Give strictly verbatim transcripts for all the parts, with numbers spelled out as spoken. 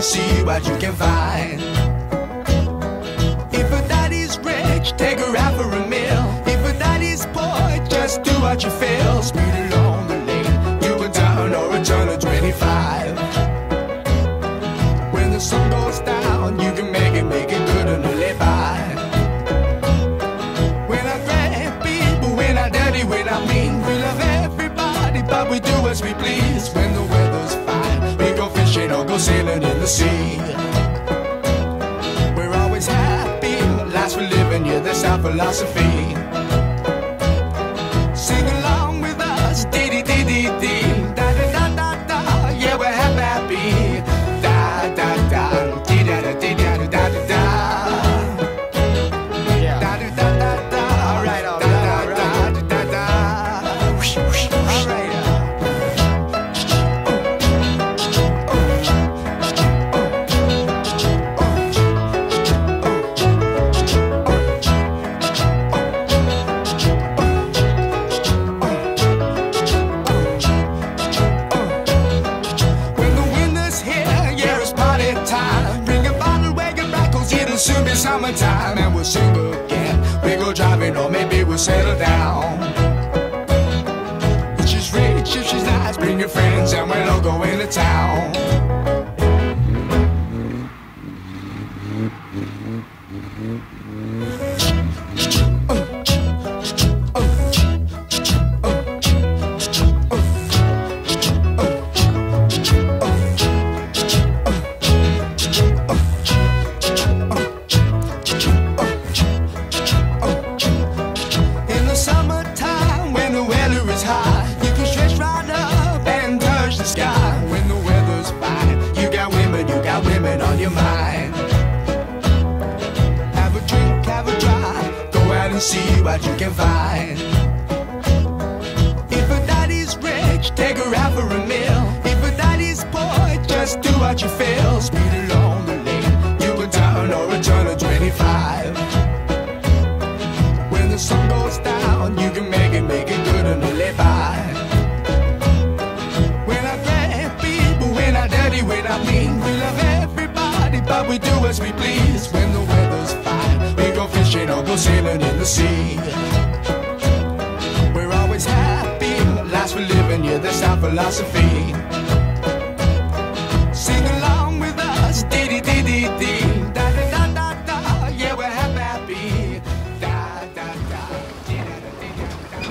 and see what you can find. If a daddy's rich, take her out for a meal. If a daddy's poor, just do what you feel. Speed along the lane, you a turn or a turn of twenty-five. When the sun goes down, you can make it, make it good and live by. When I grab people, when I dirty, when I mean, we love everybody, but we do as we please. When the weather's fine, we go fishing or go sailing in the sea. We're always happy, life's for living, yeah, that's our philosophy. Sing along with us, dee dee dee dee dee, da da da da da, yeah, we're happy, da da da, dee da da dee da da da da da, yeah, da da da da da, all right, all right, all right, da da da, whoosh whoosh, all right. Soon be summertime and we'll sing again. We go driving or maybe we'll settle down. If she's rich, if she's nice, bring your friends and we'll all go into town. See what you can find. If a daddy's rich, take her out for a meal. If a daddy's poor, just do what you feel. Speed along the lane, you a turn or a turn of twenty-five. When the sun goes down, you can make it, make it good and live by. When I grab people, when I dirty, when I mean, we love everybody, but we do as we please. When the weather's fine, we go fishing or go sailing in the sea. We're always happy, life's for living, yeah, that's our philosophy. Sing along with us, dee dee dee dee dee, da da da da da, yeah, we're happy, da da da, dee da da dee da da.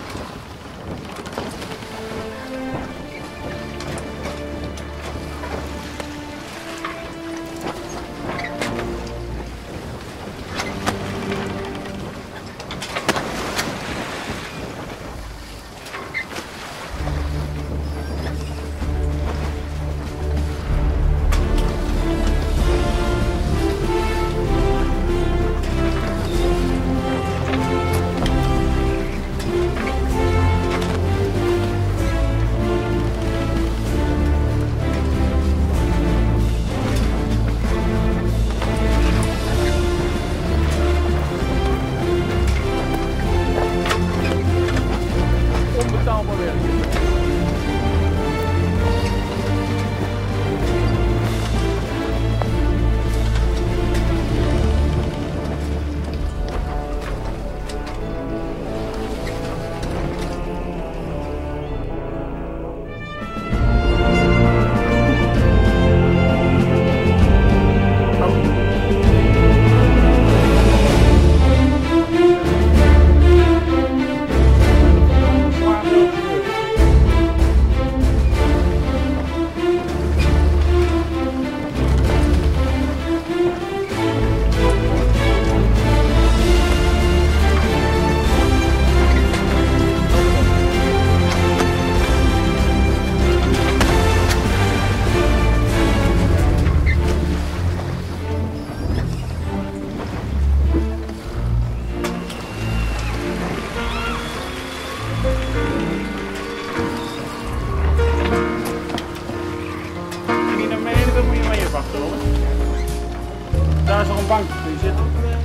Daar is nog een bankje, kun je zitten.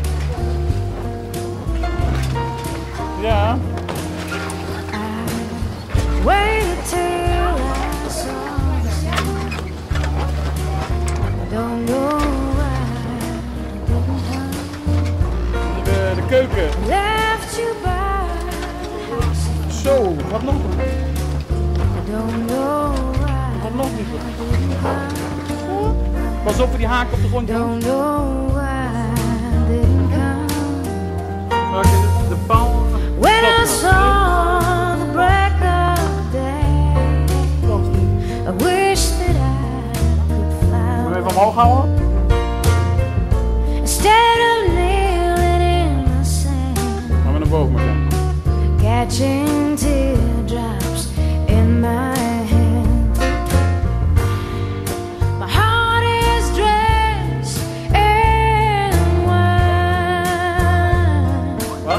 Ja. Wait till I saw Pas op voor die haak op de grond. Don't know why I didn't come. Waar is het? De paal. When I saw the break of day, I wish that I could fly. Moet je even omhoog houden? Instead of kneeling in the sand, Gaan we naar boven maar. catching teardrops in my hand. My heart is dressed in wine. Wat?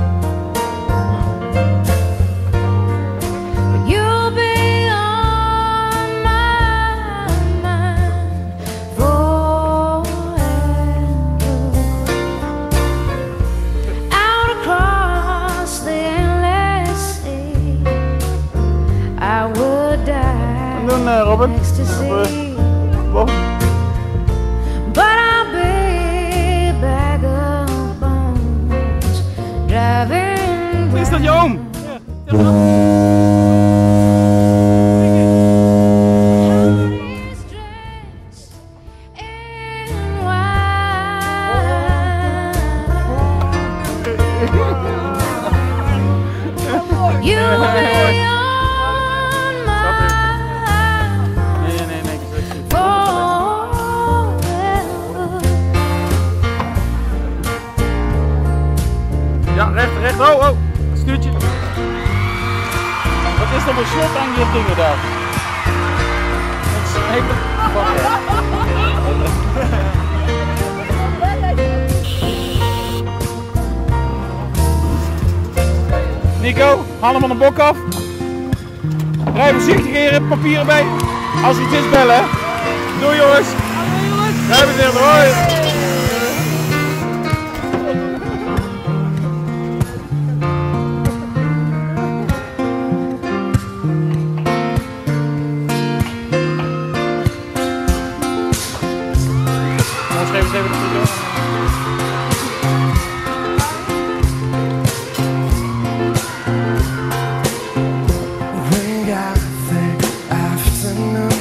But you'll be on my mind forever. Out across the endless sea, I would die Doen, uh, Robert. next to Op, uh, see. boven. But I'll be a bag of bones driving. Is dat je oom? You'll be on my Nee, nee, nee, nee. forever. Ja, recht, recht. Oh, oh. Stuurtje. Wat is er een slot aan die dingen daar? Dat is een hele... Nico, haal hem van de bok af. Rij voorzichtig hier, papieren bij. Als er iets is, bellen. Hè? Doei jongens. Rij voorzichtig, hoi. Anders geven ze even de video. We got a thick afternoon.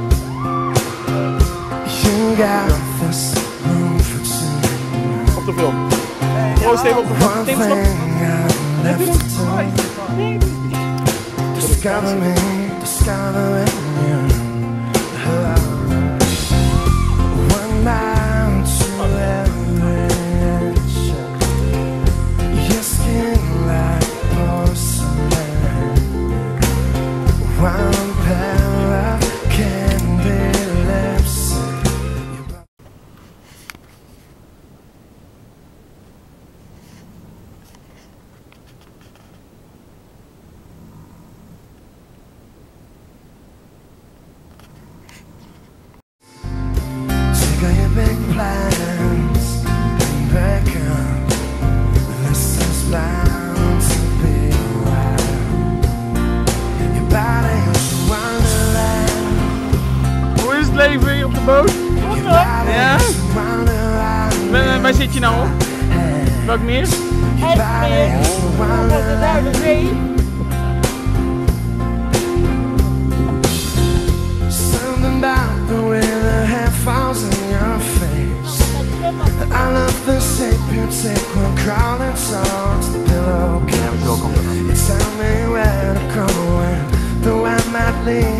You got this room for two. Op de film. Proost even op de film. One Neem thing eens op. I've left to do. Discover me, discovering you. One mile to every inch. Your skin like porcelain. One pair of candy lips. Take all your big plans and break 'em. This is bound to be wild. Your body is a wonderland. Hoe is het leven hier op de boot? Your body Ja? is a wonderland. Waar, waar zit je nou op? Welk meer? Your body is a wonderland. Something about the way the hair falls in your face. I love the shape you take when crawling towards the pillow. You tell me where to go and the wind might lead